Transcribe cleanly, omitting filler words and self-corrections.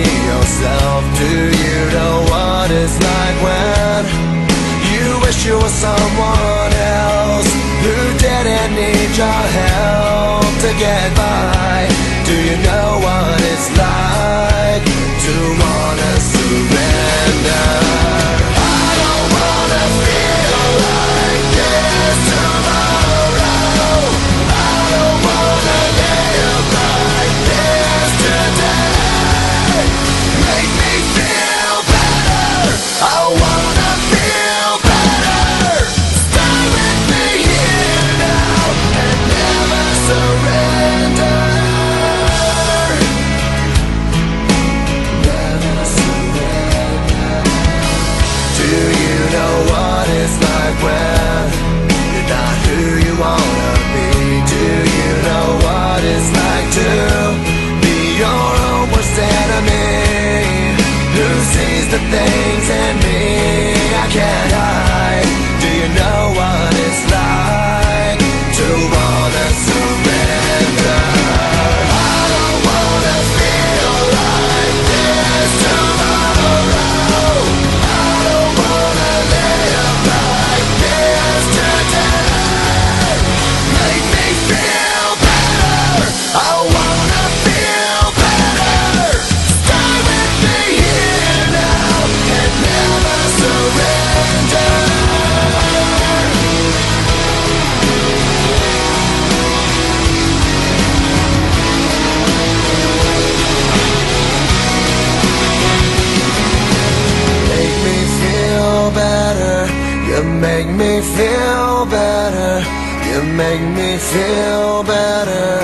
yourself. Do you know what it's like when you wish you were someone else who didn't need your help to get by? Do you know what it's like to wanna surrender? I don't wanna feel like this tomorrow. I don't wanna live like this today. Make me feel better. I wanna feel better. Stay with me here now and never surrender. Never surrender. Do you know what it's like when you're not who you wanna be? Do you know what it's like to be your own worst enemy? Who sees the things in me I can't hide? Do you know what it's like to wanna surrender? I don't wanna feel like this tomorrow. I don't wanna live like this today. Make me feel better. I wanna feel better. Stay with me here now and never surrender. Make me feel better. You make me feel better. You make me feel better.